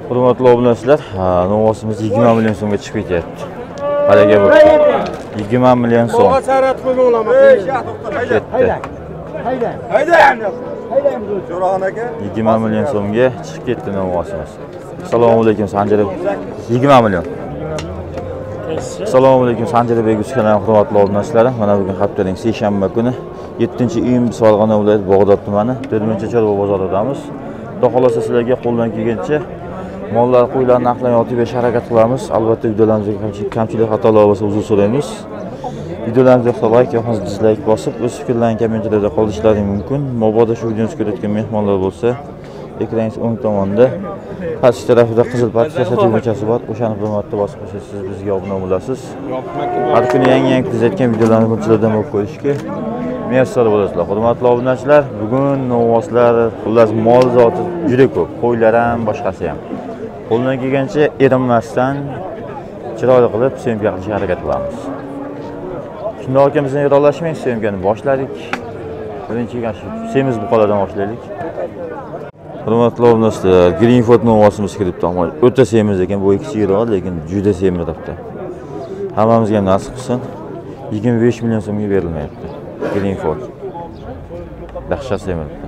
Hurmatli obunachilar, novosimiz 20 million so'mga chiqib ketyapti. Haliga bu 20 million so'm. Hayda. 20 million so'mga chiqib ketdi novosimiz. Assalomu alaykum Sanjar. 20 million. Assalomu alaykum Sanjar Begus kanali hurmatli obunachilar. Mana bugun haftaning seshanba kuni 7-iyun Farg'ona viloyati Bog'dod tumani To'rtmincha chorva bozoridamiz. Xudo xolasa sizlarga qo'ldan kelgancha mollar, qo'ylar narxlarini aytib berishga harakat qilamiz. Albatta videolarimizga kamchilik xatolar bo'lsa uzr so'raymiz. Videolarimizga like yoki dislike bosib, o'z fikrlaringizni kommentariyada qoldirishlaringiz mumkin. Mabodo shu videoni ko'rayotgan mehmonlar bo'lsa, ekraningiz o'ng tomonda past tarafida qizil parchasi tugmachasi bor. O'shani bir marta bosib qo'ysangiz siz bizga obuna bo'lasiz. Har kuni yangi kuzatgan videolarni bunchalardan bo'lib qo'yishga muyassar bo'lasizlar. Hurmatli obunachilar, bugun novoslar, xullas mol zoti juda ko'p. Qo'ylar ham, boshqasi ham. Qo'ldan kelgancha erinmasdan chiroyli qilib syomka qilishga harakat qilamiz. Shunday ekan bizning yo'lashmang syomkani boshladik. Birinchi semiz buqalardan boshlaylik. Hurmatli obunachilar, Greenford novosimiz kiribdi. O'ta semiz ekan, bu kichikroq, lekin juda semiribdi. Hammamizga ham nasib qilsin. 25 million so'mga berilmayapti. Greenford. Dahshat semiribdi.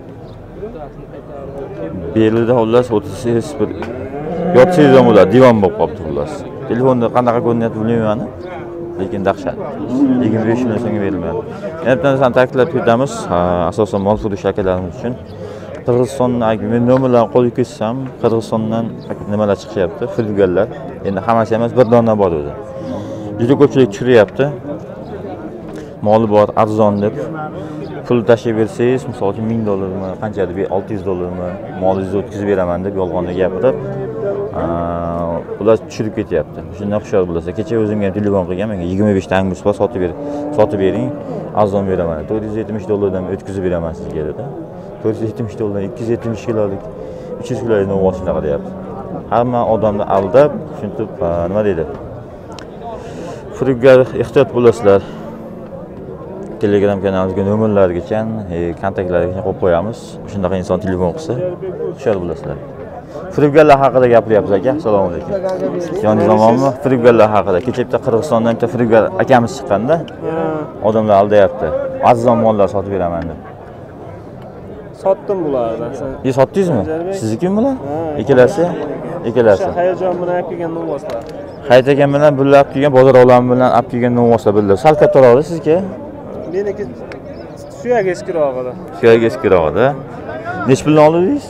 Belida xullas 38 bir yotsangiz ham bo'ladi, divan bo'lib qolibdi xullas. Telefonda qanaqa ko'rinyapti bilmayman, lekin dahshat. 25 million so'mga berilmayapti. Yana bitta ta'kidlab ketamiz, asosan mol furush akalarimiz uchun. Qirg'izistondan men nomerlarni qo'yib ketsam, Qirg'izistondan nimalar chiqyapti, firibgarlar. Endi hammasi emas, bir dona bor o'zi. Juda ko'pchilik tushiryapti. Moli bor, arzon deb pul tashib bersangiz, misol uchun $1000 qancha deb, $600 molingizni o'tkazib beraman deb yolg'onni gapirib, ular tushirib ketyapti. Shundan hushyor bo'lasiz. Kecha o'zimga ham telefon qilgan, menga 25 ta angus bor, sotib bering, arzon beraman. $470 dan o'tkazib beraman sizga dedi. $470, 270 kilolik, 300 kilolik novos shunaqa deyapti. Hamma odamni aldab, tushunib, nima deydi? Firibgar ehtiyot bo'lasizlar. Telegram kanalimizga nomerlargacha, kontaktlargacha qo'yib qo'yamiz. Shunday inson telefon qilsa, hushyor bo'lasizlar. Firibgarlar haqida gapiryapmiz aka. Assalomu alaykum. Yoningiz omonmi? Firibgarlar haqida. Kecha bitta Qirg'izistondan bitta firibgar akamiz chiqqanda, odamlar aldayapti. Arzon mollar sotib beraman deb. Sotdim bulardan. Sotdingizmi? Siznikimi bular? Ikkalasi? Hayajon bilan olib kelgan novoslar. Hayit ekan bilan birga olib kelgan, bozor olami bilan olib kelgan novoslar birga. Sal kattaroqda sizga? Meniki suyak eskirog'ida. Suyak eskirog'ida. Nech puldan oldingiz?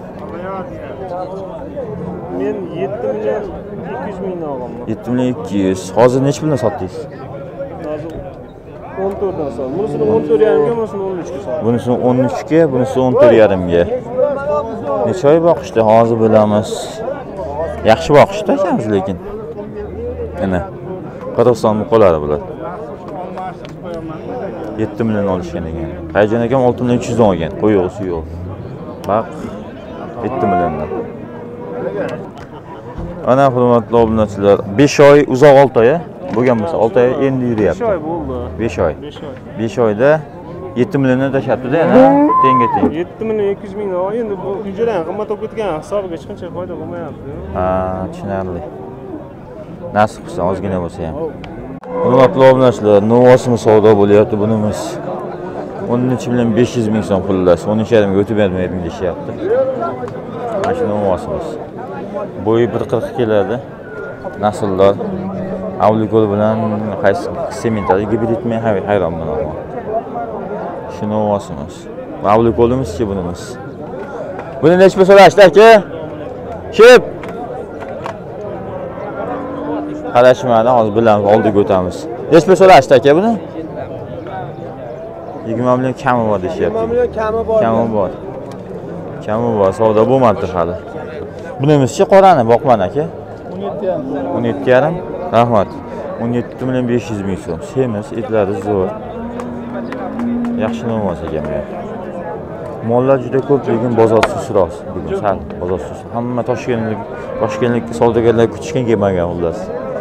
Men 7 million 200 mingdan olganman. 7 million 200. Hozir nech puldan sotdingiz? Hozir 14 dan sotdim. Bunisini 14,5 ga, bunisini 13 ga sotdim. Bunisini 13 ga, bunisini 14,5 ga. Necha oy boqishdi hozir bilamiz. Yaxshi boqishdi akamiz lekin. Mana Qirg'iziston muqolari bular. 7 million olishgan ekan. Qayjon akam 6 million 300 dan olgan. Qo'yoq, suyoq. Baq 7 milliondan. Ana hurmatli obunachilar, 5 oy uzoq 6 oy bo'lgan bo'lsa, 6 oy endi yuryapti. 5 oy bo'ldi. 5 oy. 5 oyda 7 milliondan tashlabdi-da, yana teng. 7 million 200 mingdan endi bu juda ham qimmat bo'lib ketgan, hisobiga hech qancha foyda bo'lmayapti. Tushunarli. Nasib qilsa ozgina bo'lsa ham. Hurmatli obunachilar, novosimiz savdo bo'lyapti bunimiz. 13 million 500 ming so'm xullas, 13,5 ga o'tib bermayapti deyapti. Mana shu novosimiz. Bo'yi 1.40 keladi. Nasldor avlikol bilan qaysi sementali gibridmi hayronman. Shu novosimiz. Avlikolimiz-chi bunimiz. Buni nech pul so'rashdi aka? Shep. Qarashmadi, hozir bilamiz, oldiga o'tamiz. Nech pul so'rashdi aka buni? 20 million kami bor deyapti. 20 million kami bor. Kami bor, savdo bo'lmadi hali. Bunimizchi qorani boqman aka. 17,5. Rahmat. 17 million 500 ming so'm. Semiz, etlari zo'r. Yaxshi novos ekan bu. Mollar juda ko'p, lekin bozor susroq. Bugun sal bozor sus. Hamma Toshkentlik savdogarlar kutishgan kelmagan xullas.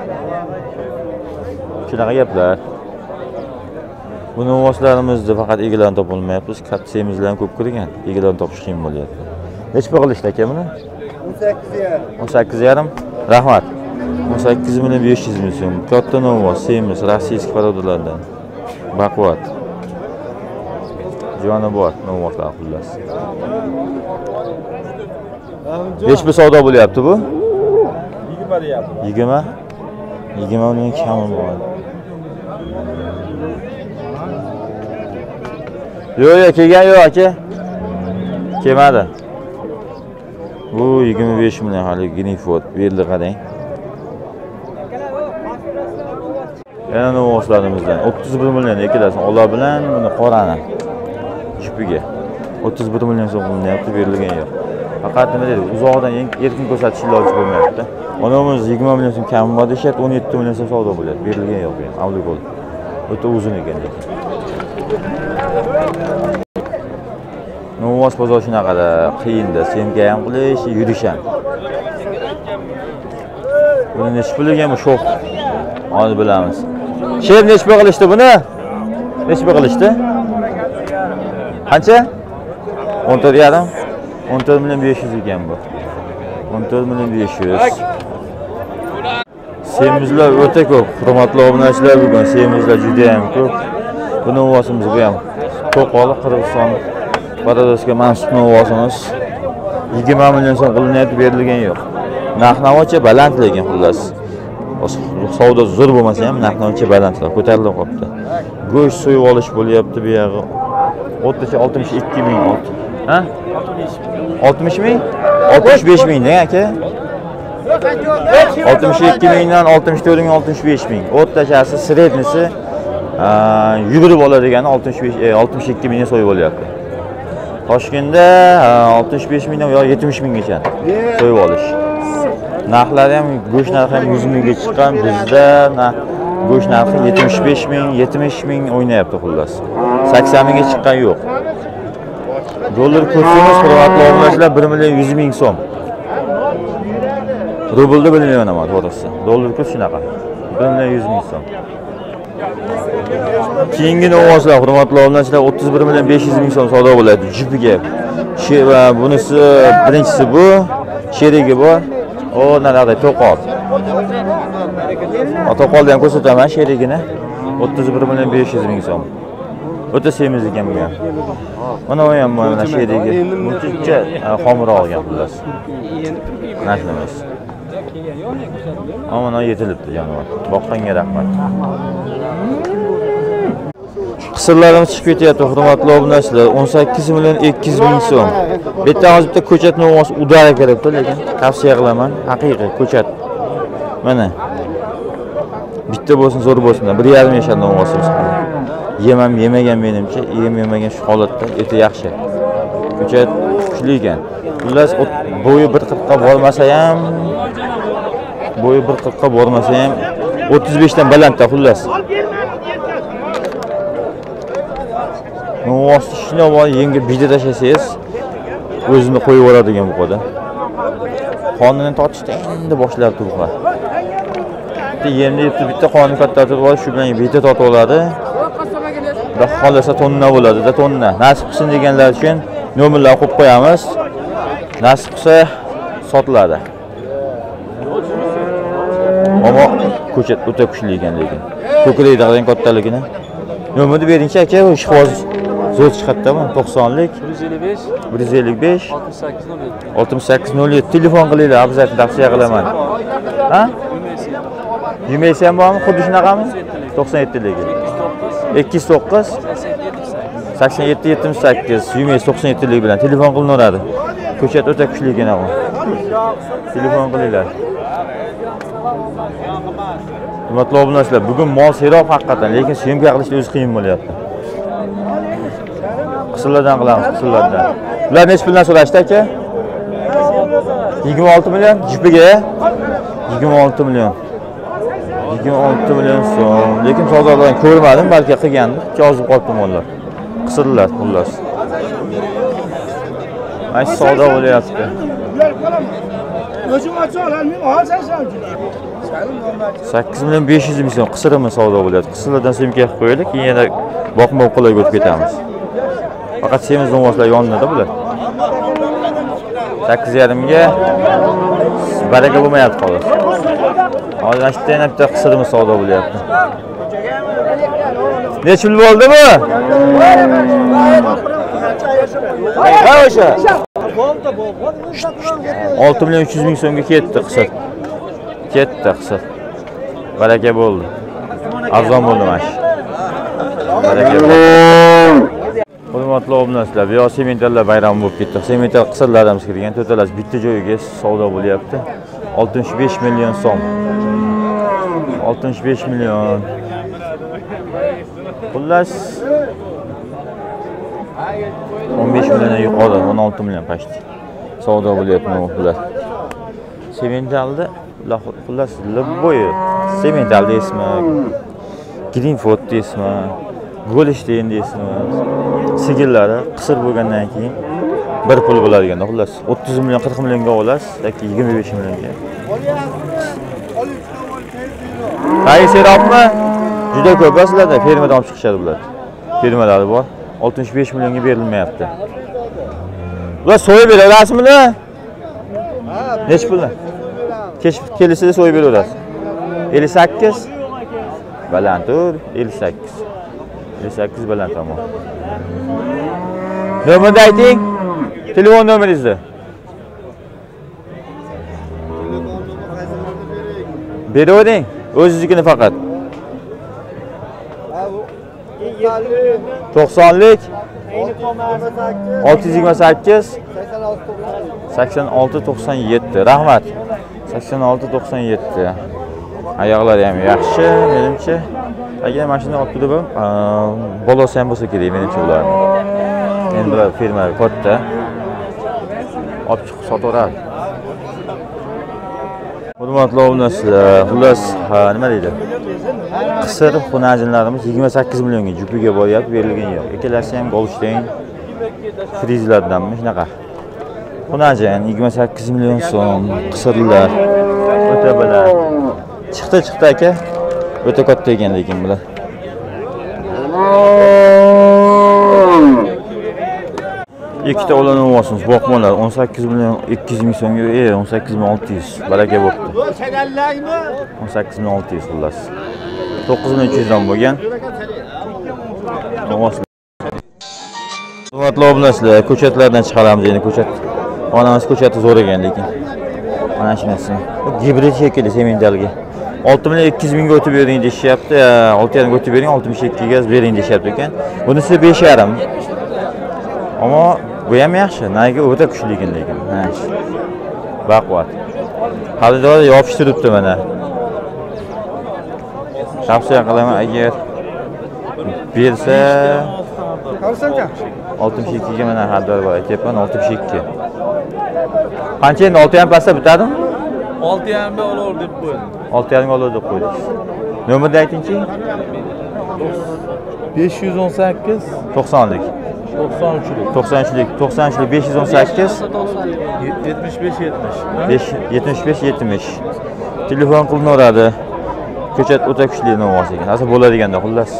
Shunaqa gaplar. Bu novoslarimizda faqat egalarni topolmayapmiz. Katta semizlar ham ko'p kirgan. Egalarni topish qiyin bo'lyapti. Nech pul qilishdi aka buni? 18,5. Rahmat. 18 milyon 500 ming so'm. Katta novvoz, semiz, rossiyskiy porodalardan. Baquvvat. Joni bor, novvozlar xullas. Besh pul savdo bo'lyapti bu? 20 deyapti. 20. 20 million kami bor. Yo'q, kelgan yo'q aka. Kelmadi. Bu 25 million hali Giniford berdi qarang. Yana novvozlarimizdan 31 million ikkalasi ola bilan buni qorani chupiga 31 million so'm qilinyapti, berilgan yo'q. Faqat nima deydi, uzoqdan erkin ko'rsatish iloji bo'lmayapti. Onamiz 20 million so'm kami bor deyapti, 17 million so'm savdo bo'lyapti, berilgan yo'q bu. Avli bo'ldi. O'ta uzun ekan lekin. Novvoz bozor shunaqada qiyinda, semga ham qilish, yurish ham. Buni nech puliga bu sho'x? Hozir bilamiz. Shev nech pul qilishdi buni? Nech pul qilishdi? Qancha? 14,5. 14 million 500 ekan bu. 14 million 500. Semizlar o'ta ko'p. Hurmatli obunachilar, bugun semizlar juda ham ko'p. Bu novvozimiz bu ham To'qoli Qirg'iziston Baradosga mansub novvozimiz 20 million so'm qilinyapti, berilgan yo'q. Narx-navocha baland lekin xullas. Savdo zo'r bo'lmasa ham narx-navocha balandlar ko'tarilib qolibdi. Go'sht so'yib olish bo'lyapti bu yog'i. O'rtacha 62 ming olti. Ha? 60 ming? 65 ming ne aka? 62 mingdan 64 ming 65 ming. O'rtachasi srednisi yugurib oladigan 62 mingga so'yib olyapti. Toshkentda 65 mingdan yo 70 minggacha so'yib olish. Narxlari ham go'sht narxi ham 100 mingga chiqqan. Bizda go'sht narxi 75 ming, 70 ming o'ynayapti xullas. 80 mingga chiqqan yo'q. Dollar kursimiz hurmatli obunachilar 1 million 100 ming so'm. Rublda bilmayman ama to'g'risi. Dollar kurs shunaqa. 1 million 100 ming so'm. Keyingi novvozlar hurmatli obunachilar 31 million 500 ming so'm savdo bo'ladi jipiga. Bunisi birinchisi bu, sherigi bor. O narada to'qol. To'qolni ham ko'rsataman sherigini. 31 million 500 ming so'm. O'ta semiz ekan bu ham. Mana u ham mana sherigi. Buncha xomroq olgan xullas. Nashlimiz. Mana yetilibdi jonivor. Boqqanga rahmat. Qisirlarimiz chiqib ketyapti hurmatli obunachilar. 18 million 200 ming so'm. Bitta hozir bitta ko'chat novvoz udara kiribdi, lekin tavsiya qilaman. Haqiqiy ko'chat. Mana. Bitta bo'lsin, zo'r bo'lsin. 1,5 yashar novvozimiz. Yemam yemagan menimcha, yemagan shu holatda o'ta yaxshi. Ko'chat kuchli ekan. Xullas bo'yi 1.40 ga bormasa ham 35 dan balandda xullas. Novvoz shunday bor, yengil biyda tashlasangiz o'zini qo'yib oladigan bu qo'da. Qonini tortishda endi boshlab turibdi. Bitta yemni yetib bitta qonni katta turib, shu bilan biyda tortib oladi. Xudo xolasa tonna bo'ladi, tonna. Nasib qilsin deganlar uchun nomerlar qo'yib qo'yamiz. Nasib qilsa sotiladi. Ammo ko'chat o'ta kuchli ekan lekin. Ko'krakdan kattaligini. Nomerni bering aka, ish hozir zo'r chiqadimi? 90lik 155 6807 telefon qilinglar, obzorni tavsiya qilaman. Ha? Yumaysa ham bormi? Xuddi shunaqami? 97lik 209 8778 Yumays 97lik bilan telefon qilinadi. Ko'chat o'ta kuchli ekan bu. Telefon qilinglar. Hurmatli obunachilar, bugun mol seroq haqiqatan, lekin syomka qilishni o'zi qiyin bo'lyapti. Qisirlardan qilamiz, qisirlardan. Ular nech puldan so'rashdi aka? 26 million jipiga. 26 million. 26 million so'm. Lekin savdolarni ko'rmadim, balki qilgandim. Yozib qolibdi mollar. Qisirlar xullas. Ay savdo bo'lyapti. O'zim ochib ololmayman, hozir savdo. 8 million 500 ming so'm qisirimiz savdo bo'lyapti. Qisirlardan syomka qilib qo'yaylik, keyin yana boqma qo'yib o'tib ketamiz. Faqat semiz novvozlar yonida bular. 8,5 ga baraka bo'lmayapti xolos. Hozir ashtadan bitta qisirimiz savdo bo'lyapti. Necha pul bo'ldi bu? Ha o'sha. 6,300,000 so'mga ketdi qisir. Ketdi qisir. Baraka bo'ldi. Arzon bo'ldi mana shu. Baraka bo'ldi. Hurmatli obunachilar, bu yoq sementallar bayrami bo'lib ketdi. Semental qisirlarimiz kirgan, to'talasi bitta joyiga savdo bo'lyapti. 65 million so'm. 65 million. Xullas 15 milliondan yuqori, 16 million pashti. Savdo bo'lyapti bu pullar. Sementalda xullas Libboy, semental deysizmi? Greenford deysizmi? Golesteyn deysizmi? Sigillari qisir bo'lgandan keyin bir pul bo'ladigan. Xullas 30 million, 40 millionga olasiz yoki 25 millionga. Qaysiropmi? Juda ko'p sizlarda fermadan olib chiqishadi bular. Fermalari bor. 65 millionga berilmayapti. Bular so'yib beraverasizmi? Nech pullar? Kelisida so'yib beraverasiz. 58 baland tur, 58. 58 baland tamom. Nomerni ayting. Telefon nomeringizni. Beravering. O'zingiznikini faqat. 90lik 628 86 97. Rahmat. 86 97. Oyoqlari ham yaxshi, menimcha. Agar mashina olib turib, bolosi ham bo'lsa kerak menimcha ularni. Endi bular firma katta. Olib chiqib sotaveradi. Hurmatli obunachilar, xullas, nima deydi? Qisir xunajinlarimiz 28 millionga jupiga boryapti, berilgan yo'q. Ikkalasi ham Golsteyn frizlardanmi shunaqa. Xunajin 28 million so'm, qisirlar o'ta baland. Chiqdi aka. O'ta katta ekan lekin bular. Ikkita olanib olsangiz, boqmonlar 18 million 200 ming so'mga, 18 million 600 baraka bo'pti. 18 million 600 xullas. 9 million 300 dan bo'lgan. Hurmatli obunachilar, ko'chatlardan chiqaramiz endi ko'chat. Onamiz ko'chati zo'r ekan lekin. Mana shunisi. Gibrid shekilli sementalga. 6 million 200 mingga o'tib bering deyapti. 6,5 ga o'tib bering, 62 ga bering deyapti ekan. Bunisi 5,5. Ammo bu ham yaxshi, nega o'ta kuchli ekan lekin. Ha. Baquvvat. Xaridor yopishtiribdi mana. Tavsiya qilaman agar bersa 62 ga mana xaridor bor aytyapman, 62. Qancha endi 6,5 pasta bitadimi? 6,5 ga olaver deb qo'ydim. 6,5 ga olaver deb qo'ydik. Nomerni aytingchi? 518 90lik. 93lik 518 75 70. Telefon qilinaveradi. Ko'chat o'ta kuchli novvosi ekan. Hozir bo'ladiganda xullas.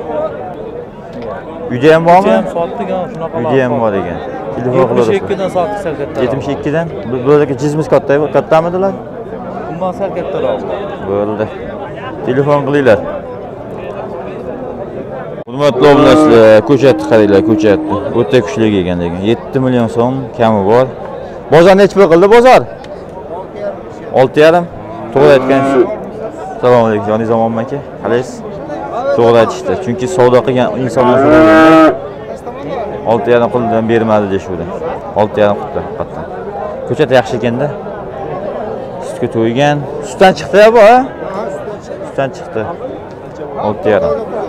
Uyda ham bormi? sotdik ham shunaqa. Uyda ham bor ekan. Telefon qiladi. 72 dan sotdik sal kattaroq. 72 dan. Bulardagi jizimiz kattamidilar? Bundan sal kattaroq. Bo'ldi. Telefon qilinglar. Hurmatli obunachilar, ko'chatni qaranglar, ko'chatni. O'ta kuchli ekan lekin. 7 million so'm kami bor. Bozor necha pul qildi bozor? 6,5. To'g'ri aytgansiz. Assalomu alaykum, Joniy Zamonmi aka? Qalaysiz? To'g'ri aytishdi. Chunki savdo qilgan insonlar so'raganda 6,5 qildan bermadi deshuvdi. 6,5 qildi haqiqatan. Ko'chat yaxshi ekanda. Sutga to'ygan. Sutdan chiqdi-ya bu, ha? Sutdan chiqdi. 6,5.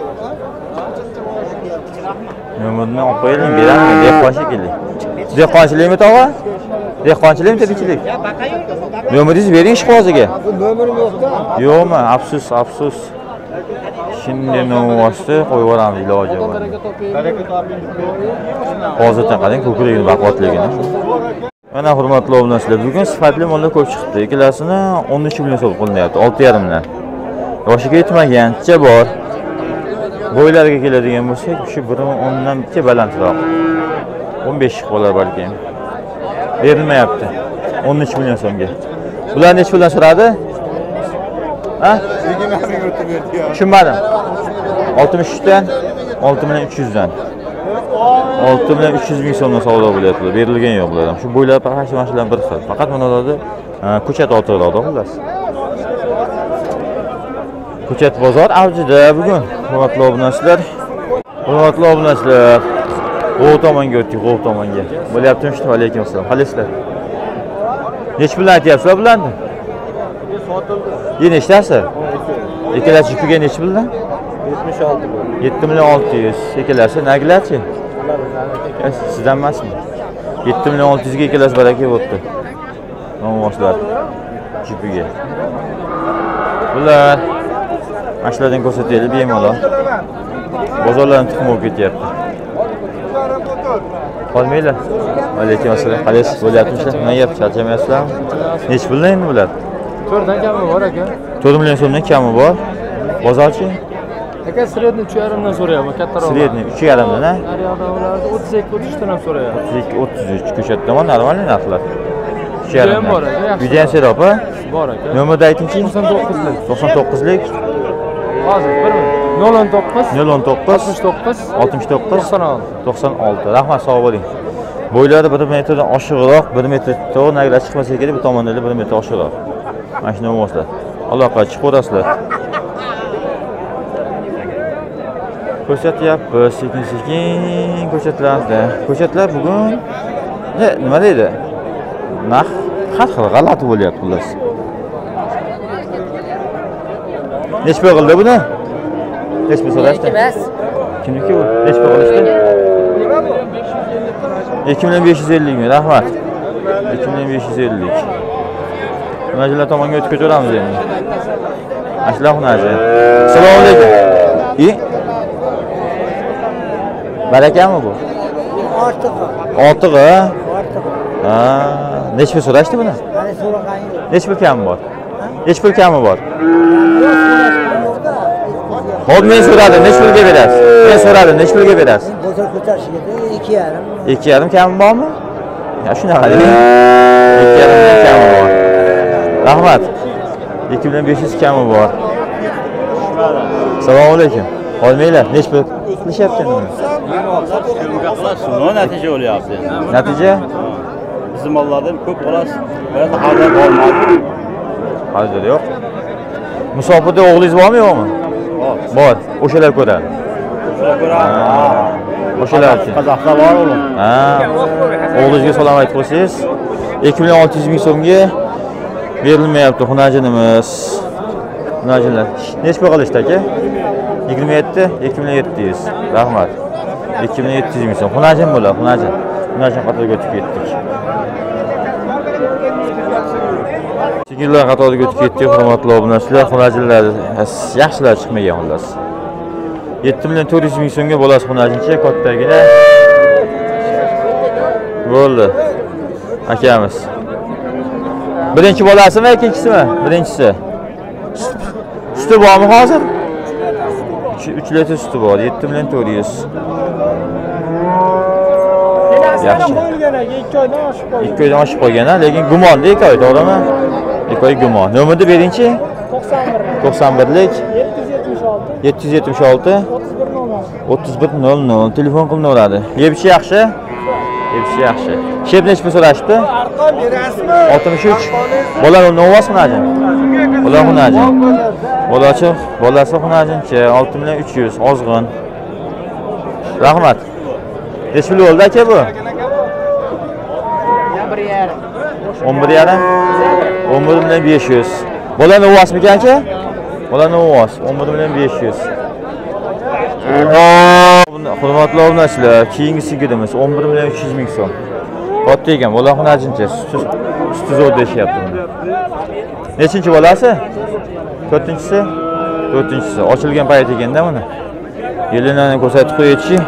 Nomerni olib qo'ying, beramiz, dehqon shekilli. Dehqonchilikmi tog'a? Dehqonchilikmi tirikchilik? Nomeringizni bering ishqoziga. Nomerim yo'q-da. Yo'qmi? Afsus. Shunday nomvosni qo'yib yuboramiz iloji bor. Hozirdan qarang, ko'kragini baquvvatligini. Mana hurmatli obunachilar, bugun sifatli mollar ko'p chiqdi. Ikkalasini 13 million so'm qilinyapti, 6,5 million. Yoshiga yetmagancha bor. Bo'ylarga keladigan bo'lsak, shu 1.10 dan bitta balandroq. 15 bo'lar balki. Berilmayapti. 13 million so'mga. Bular necha puldan so'radi? Ha? Tushunmadim. 63 dan 6300 dan. 6300 ming so'mdan savdo bo'lyapti. Berilgan yo'q bular ham. Shu bo'ylab faqat mashinalar bir xil. Faqat bunalarda ko'chat o'tiradi xullas. Ko'chat bozor avjida bugun. Hurmatli obunachilar. Hurmatli obunachilar. G'ov tomonga o'tdik, g'ov tomonga. Bo'lyaptimi shu? Alaykum assalom. Qaysizlar? Nech puldan aytyapsizlar bularni? Sotildi. Nechtasi? Ikkalasi jupiga nech puldan? 76 bu. 7 million 600. Ikkalasi nagilarchi? Sizdan emasmi? 7 million 600 ga ikkalasi baraka bo'pti. Nomboshlar jupiga. Bular mashlardan ko'rsataylik bemalol. Bozorlarni tuxum bo'lib ketyapti. Qolmaylar. Alaykum assalom. Qalaysiz bo'lyapti? Nima gap, charchamayapsizlarmi? Nech puldan endi bular? 4 dan kami bor aka. 4 million so'mdan kami bor. Bozorchi? Aka sredni 3,5 dan so'rayapman, kattaroq. Sredni 3,5 dan, ha? Naryoqda ularni 32-33 dan ham so'rayapman. 33 ko'chatda ham normal narxlar. 3,5 dan. bor aka, yaxshi. Juda ham serob, ha? Bor aka. Nomerni aytingchi? 99lik. 99lik. Hozir 019 019 69 69 96. 96. Rahmat, sog' bo'ling. Bo'ylari 1 metrdan oshiqroq, 1 metr to'g'ri nagilar chiqmasa kerak, bu tomondagilar 1 metr oshiqroq. Mana shuni o'g'izlar. Aloqa chiqib ko'rasizlar. Ko'rsatyapmiz sekin-sekin ko'chatlarda. Ko'chatlar bugun nima deydi? Narx har xil g'alati bo'lyapti xullas. Nech pul qildi buni? Nech pul so'rashdi? Kimniki bu? Nech pul qilishdi? 2550 ming, rahmat. 2550. Xunajilar tomonga o'tib ketaveramiz endi. Ashla xunaji. Assalomu alaykum. Barakami bu? Ortig'i. Ha, nech pul so'rashdi buni? Nech pul kami bor? Nech pul kami bor? Hop, men so'radim, nech pulga berasiz? Men so'radim, nech pulga berasiz? Bozor ko'tarishiga 2,5. 2,5 kami bormi? Ya shunaqa deng. 2,5 kami bor. Rahmat. 2500 kami bor. Assalomu alaykum. Qolmanglar, nech pul qilishyapti endi? Natija bo'lyapti. Natija? Bizim mollardan ko'p qolasiz. Biroq hozir bo'lmadi. Hozir yo'q. Musofirda o'g'lingiz bormi yo'qmi? Bor. O'shalar ko'radi. O'shalar uchun. Qozoqda bor o'g'lim. Ha. O'g'lingizga salom aytib qo'ysangiz, 2,600 ming so'mga berilmayapti xunajinimiz. Xunajinlar. Nech pul qilishdi aka? 27, 2700. Rahmat. 2700 ming so'm. Xunajin bo'lar, xunajin. Xunajin qatoriga o'tib ketdik. Sigirlar qatoriga o'tib ketdik, hurmatli obunachilar. Xunajinlar yaxshilar chiqmagan xullas. 7 million 400 ming so'mga bo'lasi xunajincha kattagina. Bo'ldi. Akamiz. Birinchi bolasimi, ikkinchisimi? Birinchisi. Suti bormi hozir? 3 litr suti bor, 7 million 400. Yaxshi. 2 oydan oshib qolgan. 2 oydan oshib qolgan, lekin gumonda 2 oy, to'g'rimi? 2 oy gumon. Nomerni bering-chi? 91lik 776 3100 telefon qilaveradi. Yebishi yaxshi? Yebishi yaxshi. Shep nech pul so'rashdi? Arqon berasizmi? 63. Bola novas xunajin. Bola xunajin. Bolachi, bolasi xunajincha 6 million 300 ozg'in. Rahmat. Nech pul bo'ldi aka bu? 11,5. 11 million 500. Bola novasmi aka? Bola novas 11 million 500. Hurmatli obunachilar, keyingi sigirimiz 11 million 300 ming so'm. Katta ekan, bola xunajincha, suti zo'r deyishyapti buni. Nechinchi bolasi? 4-tinchisi? 4-tinchisi. Ochilgan payt ekanda buni. Yelinani ko'rsatib qo'yaychi.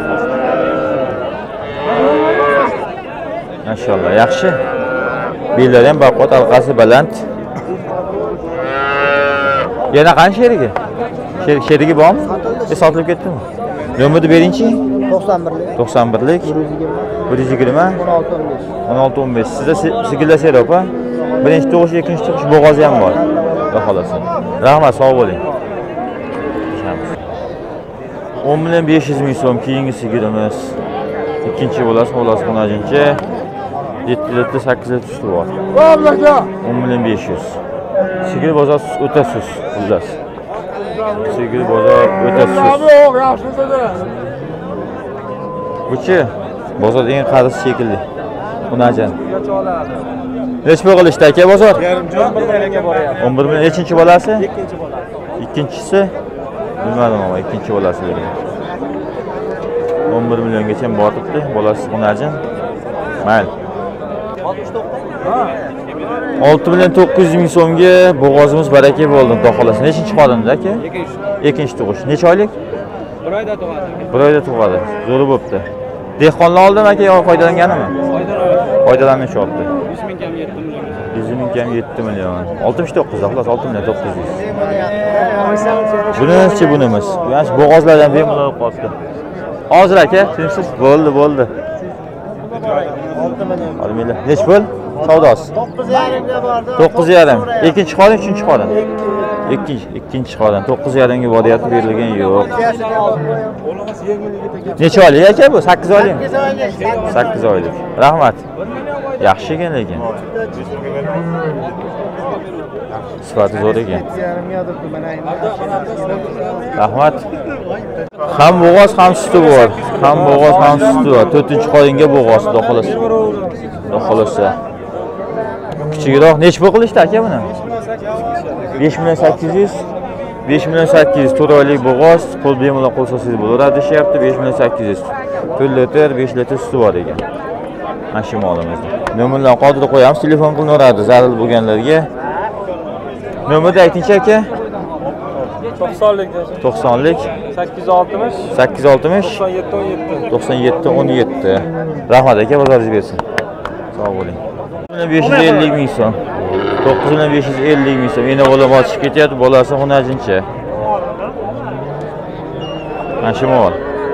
Mashallah, yaxshi. Bellar ham baqot, halqasi baland. Yana qancha sherigi? Sherigi bormi? Sotilib ketdimi? Nomerni bering-chi. 91lik. 91lik 120 16-15. Sizda sigirlar serob ha? Birinchi tug'ish, ikkinchi tug'ish bo'g'ozi ham bor. Xudo xolasa. Rahmat, sog' bo'ling. 10 million 500 ming so'm keyingi sigirimiz. İkinci bolasi, bolasi xonajincha 7 litr 8 litr suti bor. 10 million 500. Sigir bozor o'ta sus, xullas. Sigir bozor o'ta sus. Buchi bozorda eng qarisi shekilli. Xunajan. Nech pul qilishdi aka bozor? Yarimjon 1 millionga boryapti. 11 million nechinchi bolasi? Ikkinchi bolasi. İkincisi bilmadim ama ikinci bolasi degan. 11 milliongacha boribdi, bolasi xonajin. Mayli. 6 million 900 ming so'mga bo'g'ozimiz baraka bo'ldi, xudo xolasa. Nechinchi qolindi aka? Ikkinchi tug'ish. Necha oylik? 1 oyda tug'adi. 1 oyda tug'adi. Zo'ri bo'pti. Dehqonlar oldimi aka yo foydalanganimi? Foydalanuvchi olibdi. 100 ming kam 7 million. 100 ming kam 7 million. 69 xullas 6 million 900. Bunisi bunimiz. Yo'q, bo'g'ozlardan bemalol qoldi. Hozir aka, tinchsiz bo'ldi. 6 million. Almaylar. Nech pul? Savdosi. 9,5 ga bordi. 9,5. Ikkinchi qoldi, uchinchi qoldi. Ikkinchi qoldi. 9,5 ga boryapti, berilgan yo'q. Necha oylik aka bu? 8 oylikmi? 8 oylik. Rahmat. Yaxshi ekan lekin. Sifati zo'r ekan. Rahmat. Ham bo'g'oz, ham suti bor. Ham bo'g'oz, ham suti bor. 4-qo'yinga bo'g'oz, xudo xolasa. Xudo xolasa. Kichikroq nech pul qilishdi aka buni? 5 million 800. 5 million 800 4 oylik bo'g'oz, qo'l bemalol qo'l so'siz bo'laveradi deyapti. 5 million 800. 4 litr, 5 litr suti bor ekan. Mana shu molimizda. Nomerlarni qoldirib qo'yamiz, telefon qilinaveradi zarur bo'lganlarga. Nomerni aytingchi aka. 90lik. 90lik 860 860 97 17. 97 17. Rahmat aka, bozoringiz bersin. Sog' bo'ling. 550 ming so'm. 9550 ming so'm. Yana bola ochib ketyapti, bolasi xonajincha. Mana shu mol.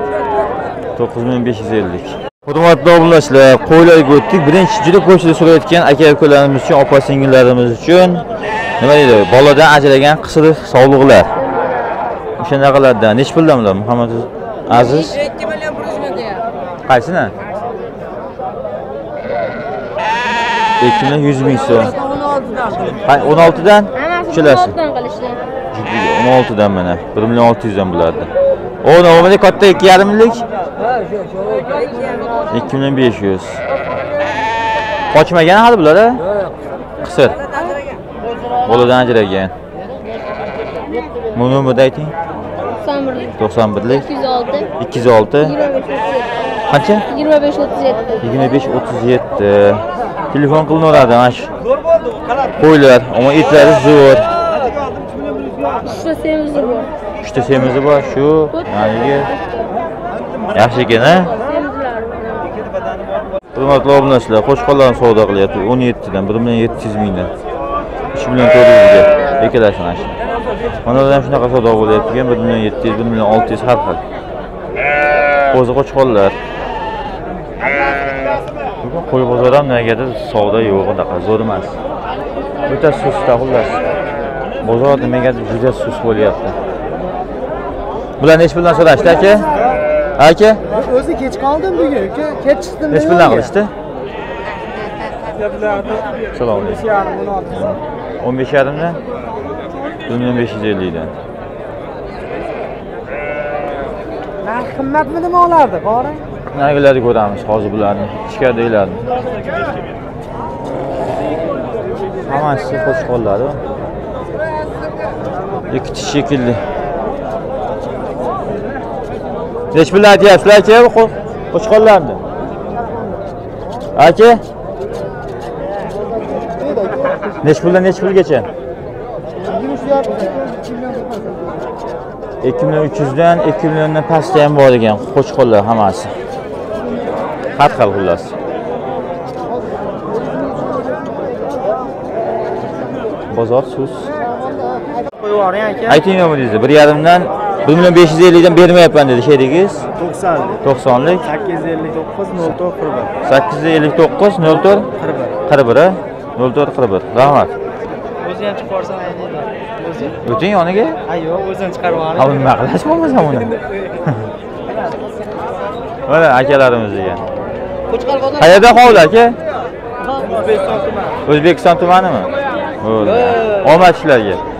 9550. Hurmatli obunachilar, qo'ylarga o'tdik. Birinchi juda ko'pchilik so'rayotgan aka-ukalarimiz uchun, opa-singillarimiz uchun nima deydi? Boladan ajragan qisir sog'liqlar. O'shanaqalardan nech puldan bular? Muhammad Aziz 2 million 100 ming deya. qaysini? 2 million 100 ming so'm. 16dan? Uchalasi. 16dan mana 1 million 600 dan bulardi. O nomada katta 2,5 millionlik? 2 million 500. Qochmagan hali bular a? Qisir. Boladan ajragan. Buni nima ayting? 91lik 206 qancha? 2537. Telefon qilinaveradi mana shu. Qo'ylar, ammo etlari zo'r. 3 ta semizi bor, shu maniga. Yaxshi ekan a? Hurmatli obunachilar, qo'shqonlarni savdo qilyapti 17 dan 1 million 700 mingdan 3 million 400 ga bekalashdi mana shu. Mana ham shunaqa savdo bo'lyapti ekan 1 million 700, 1 million 600 har xil. Qo'zi qo'chqonlar. Bugun qo'y bozorda ham negadir savdo yo'q, unaqa zo'r emas. O'ta sust xullas. Bozor nimagadir juda sust bo'lyapti. Bular nech puldan so'rashdi aka? Aka? O'zi kech qoldim bugun. Kech chiqdim. Nech puldan qilishdi? Salom alaykum. 15,5 dan 1550 dan. Narx qimmatmi nima olardi, qarang. Nagilarni ko'ramiz hozir bularni, ichkaridagilarni. Hammasi qo'shqonlari. Ikkita shekilli. Nech pul aytyapsizlar aka qo'shqonlarni? Aka? Nech pulgacha? 2 million 300 dan 2 milliondan pastda ham bor ekan qo'shqonlar hammasi. Har xil xullas. Bozor sus. Qo'yib yuboring aka. Ayting nomingizni 1,5 dan 1.550 dan bermayapman dedi sherigingiz. 90. 90lik. 859 04 41. 859 04 41. 04 41. Rahmat. O'zi ham chiqib olsan aytadi. O'zi. O'ting yoniga. Ha yo'q, o'zim chiqarib oldim. Ha, nima qilasiz bo'lmasa buni? Mana akalarimiz degan. Qo'chqar bozor. Qayerda hovli aka? O'zbekiston tumani. O'zbekiston tumanimi? Bo'ldi. Omad ishlarga.